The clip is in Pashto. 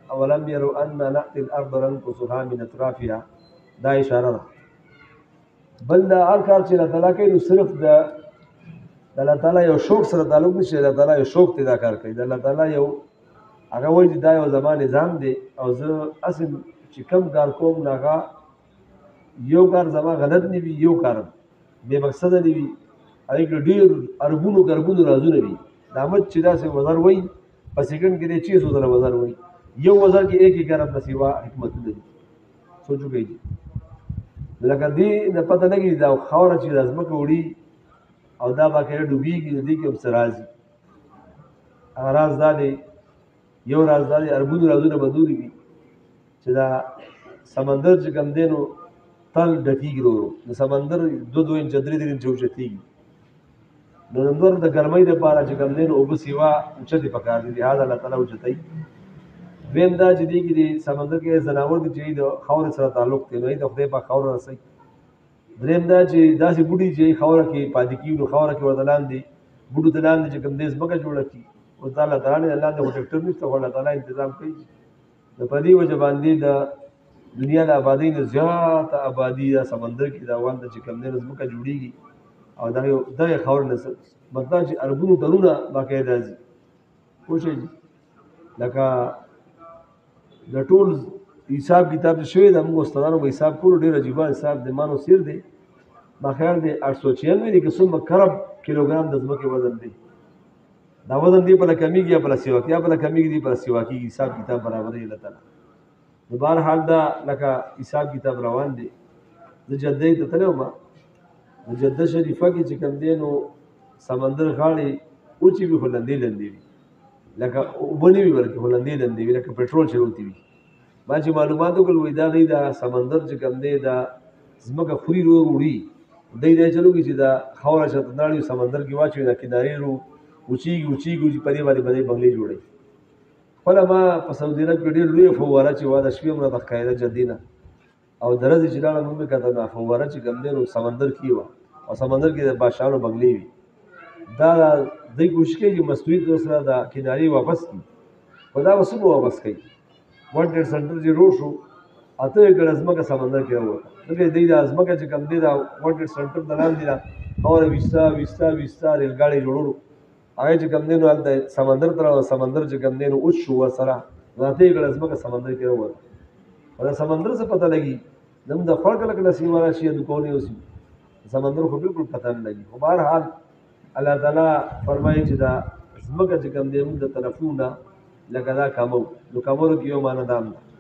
اولم يروا ان ناتي الارض ننقصها من اطرافها دا اشاره ده. بل دا هر کار چې الله تعالی کوي نو صرف د الله تعالی یو شوق سره تعلق نشي، الله تعالی یو شوق ته دا کار کوي. د الله تعالی یو هغه وایي چې دا یو زمان نظام دی او زه اصل چې کم کار کوم نو هغه یو کار زما غلط نه وي، یو کار بې مقصده نه وي، هغې کې ډېر اربونو ګربونو رازونه وي. د احمد چې داسې وزر وایي په سیکنډ کې دی 600 ځله وزر وایي، یو وزر کې ایک ایک ارب نه سوا حکمتونه دي. سوچ وکړئ لکه دې نه پته لګي دا خاوره چې د ځمکه وړي او دا باقاعده ډوبېږي نو دې کې هم څه راز دي. هغه راز دا دی، یو راز دا دی اربونو رازونه به نورې وي چې دا سمندر چې کوم دی نو تل ډکېږي ورو ورو. د سمندر 2 انچه 3 انچه اوچتېږي نو د نور د ګرمۍ دپاره چې کوم دی نو اوبه سیوا اوچتې پکار دي، لهذا الله تعالی اوچتوي. دویم دا چې دی کې د سمندر کې ځناور دي چې د خاورې سره تعلق دی نو د خدای پاک خاوره رسوي. دریم دا چې داسې بوټي چې خاوره کې پاتې کېږي نو خاوره کې ورته لاندې بوټو ته لاندې چې کوم دی ځمکه جوړه کړي اوس دا الله تعالی نه لاندې خو ټکټر نشته خو الله تعالی تنظیم کوي. نو په دې وجه باندې د دنیا د آبادۍ نه زیاته آبادي دا سمندر کې دا وانته چې کوم دی نو ځمکه جوړېږي او دغې خاورې نه مطلب چې اربونو ټنونه باقاعده ځي. پوه شئ لکه د ټول حساب کتاب چې شوی د موږ استادانو به حساب کولو ډېر عجیبه حساب د مانو سیر دی ما خیال دی 896 دی که څومره کرب کیلوګرام د ځمکې وزن دی. دا وزن دی بله کمیږي یا بله سیوا کېږي یا بله کمیږي دی بله سیوا کېږي. حساب کتاب برابروي الله تعالی. نو بهرحال دا لکه حساب کتاب روان دی. زه جدې ته تللی وم نو جده شریفه کې چې کوم دی نو سمندر غاړې اوچې وي خو لندې لندې وي لکه اوبه نه وي بلکې خو لندې لندې وي لکه پټرول چې وتې وي. ما چې معلومات وکړل وایي دا غي دا سمندر چې کوم دی دا ځمکه خوري رو وړي دی دا چلو کې چې دا خاوره چې تناړي سمندر کې واچوي دا کنارې رو اوچېږي په دې باندې به بنګلې جوړوي. خپله ما په سعودي عرب کې ډېر لویه فواره چې وه د شپې هم راته ښکارېده جدې نه او د ورځې چې لاړم مې کتل نو فواره چې کوم دی نو سمندر کې وه او سمندر کې د بادشاهانو بنګلې وي. دا دوی کوشش کوي چې مصنوعي طور سره دا کنارې واپس کړي خو دا به څومره واپس کوي. ورلډ ټریډ سنټر چې روډ شو 8 ایکړه ځمکه سمندر کې راووته. ځکه دوی دا ځمکه چې کوم دی دا ورلډ ټریډ سنټر د لاندې دا خاوره ویستا ریلګاډۍ جوړولو هغه چې کوم دی نو هلته سمندر ته راووت. سمندر چې کوم دی نو اوچ شو ورسره 8 ایکړه ځمکه سمندر کې راووته. او د سمندر څه پته لګي زموږ د خړ کله کله سیمه راشي یا دکونې اوسي سمندر خو بالکل پته نه لګي. خو بهرحال الله تعالی فرمایي چې دا ځمکه چې کوم دی موږ د طرفونه لکه دا کمو نو کمرو کې یو معنی دا هم ده